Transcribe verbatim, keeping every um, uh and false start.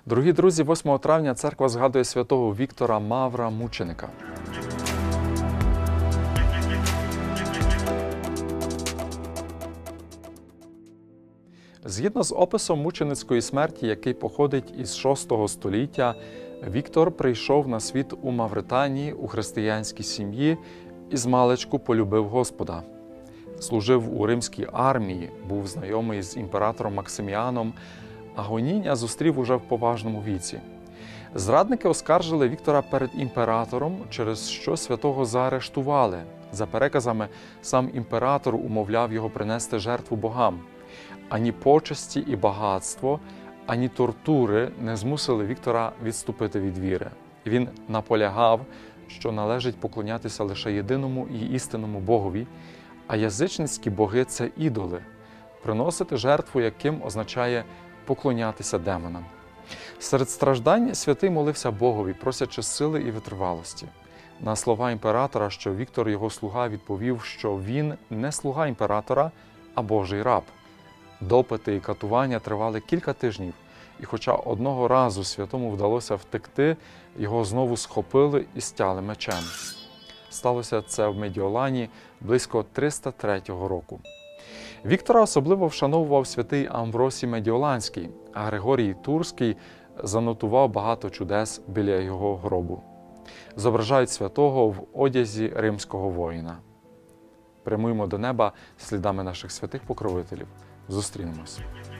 Дорогі друзі, восьмого травня церква згадує святого Віктора Мавра Мученика. Згідно з описом мученицької смерті, який походить із шостого століття, Віктор прийшов на світ у Мавританії у християнській сім'ї і змалечку полюбив Господа. Служив у римській армії, був знайомий з імператором Максиміаном, а гоніння зустрів уже в поважному віці. Зрадники оскаржили Віктора перед імператором, через що святого заарештували. За переказами, сам імператор умовляв його принести жертву богам. Ані почесті і багатство, ані тортури не змусили Віктора відступити від віри. Він наполягав, що належить поклонятися лише єдиному і істинному Богові, а язичницькі боги – це ідоли. Приносити жертву яким означає поклонятися демонам. Серед страждань святий молився Богові, просячи сили і витривалості. На слова імператора, що Віктор його слуга, відповів, що він не слуга імператора, а Божий раб. Допити і катування тривали кілька тижнів, і хоча одного разу святому вдалося втекти, його знову схопили і стяли мечем. Сталося це в Медіолані близько триста третього року. Віктора особливо вшановував святий Амвросій Медіоланський, а Григорій Турський занотував багато чудес біля його гробу. Зображають святого в одязі римського воїна. Прямуємо до неба слідами наших святих покровителів. Зустрінемось.